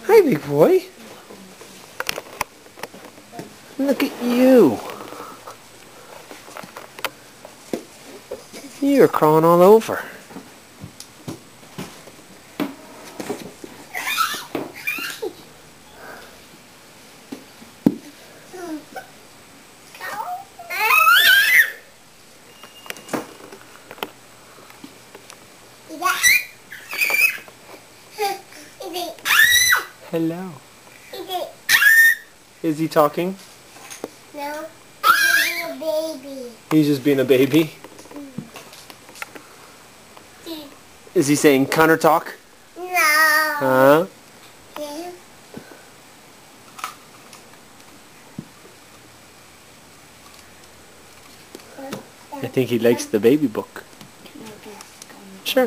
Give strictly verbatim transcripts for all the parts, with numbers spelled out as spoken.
Hi, big boy. Look at you. You're crawling all over. Hello. Is he talking? No, he's being a baby. He's just being a baby? Mm. Is he saying counter talk? No. Huh? Yeah. I think he likes the baby book. Sure.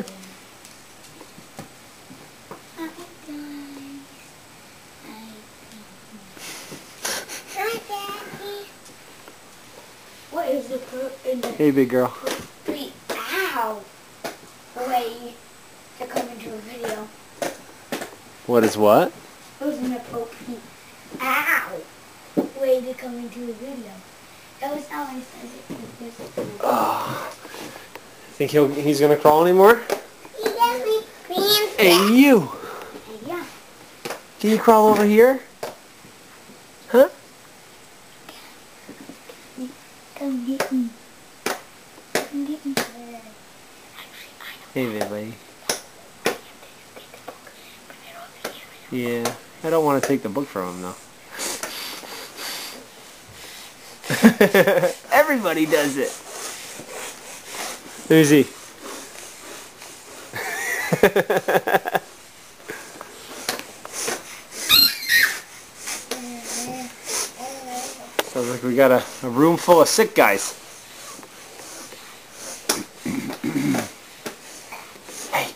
What is the put in the Hey, big girl. Wait, ow! Way to come into a video. What is what? Who's in the poke? Ow! Way to come into a video. That was how I said it. Oh. Think he'll he's gonna crawl anymore? Hey, you! Yeah. Can you crawl over here? Huh? Come get me. Come get me. Hey there, buddy. Yeah, I don't want to take the book from him, though. Everybody does it. Who's he? Sounds like we got a, a room full of sick guys. Hey.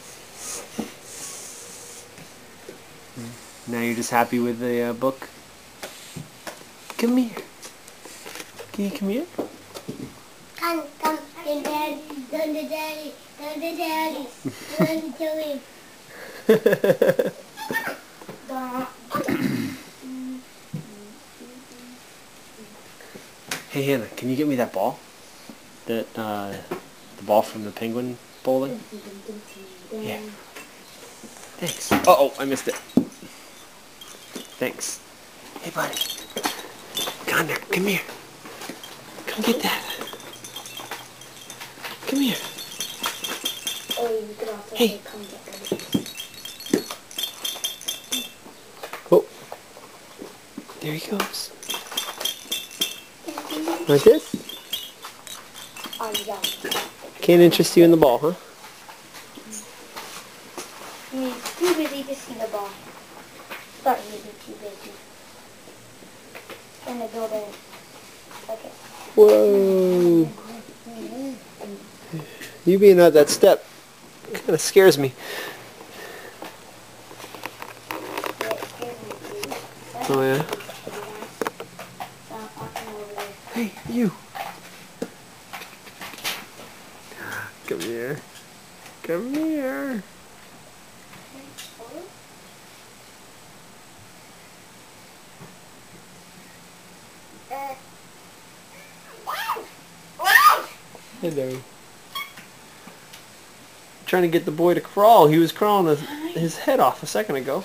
Now you're just happy with the uh, book? Come here. Can you come here? Come, come, and daddy, run to daddy, run to daddy, run to him. Hey Hannah, can you get me that ball? That uh, the ball from the penguin bowling? Yeah. Thanks. Uh oh, I missed it. Thanks. Hey buddy. Connor, come here. Come get that. Come here. Or you could also Hey. say come get me. Oh. There he goes. Like this? Oh, yeah. Can't interest you in the ball, huh? He's too busy to see the ball. Thought he'd be too busy. In the building. Okay. Whoa. You being at that step kind of scares me. Oh yeah? Hey, you. Come here. Come here. Hello. Trying to get the boy to crawl. He was crawling his, his head off a second ago.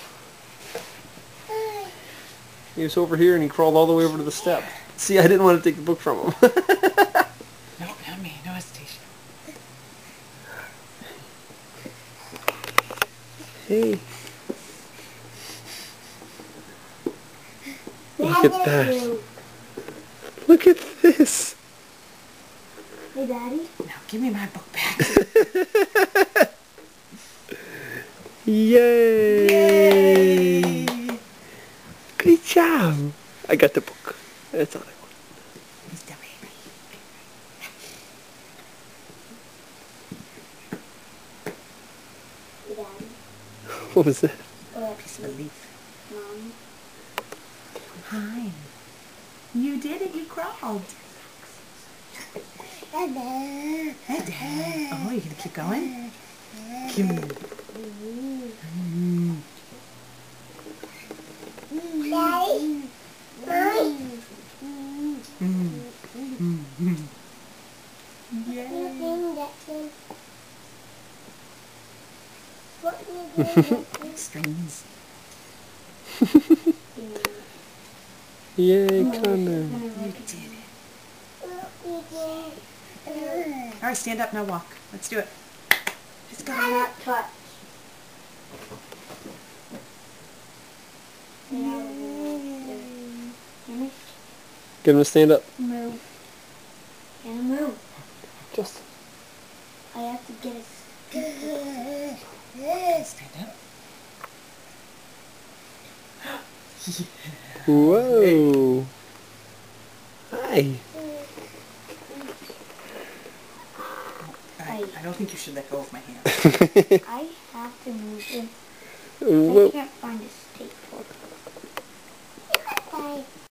He was over here and he crawled all the way over to the step. See, I didn't want to take the book from him. No, not me. No hesitation. Hey. Look at that. Look at this. Hey, Daddy. Now give me my book back. Yay. Yay! Good job. I got the book. That's all I want. Mister Baby. Hey, Daddy. What was that? Oh, Piece of a leaf. Mom. Hi. You did it. You crawled. Dada. Hey, Dad. Oh, you gonna keep going? Kim. Mm. Strings. Yay, Connor. You did it. All right, stand up now. Walk. Let's do it. Just go. Not touch. Get him to stand up. Move. And move. Just. I have to get a Stand up. Whoa. Hi. I, I don't think you should let go of my hand. I have to move this. I Whoa. can't find a staple.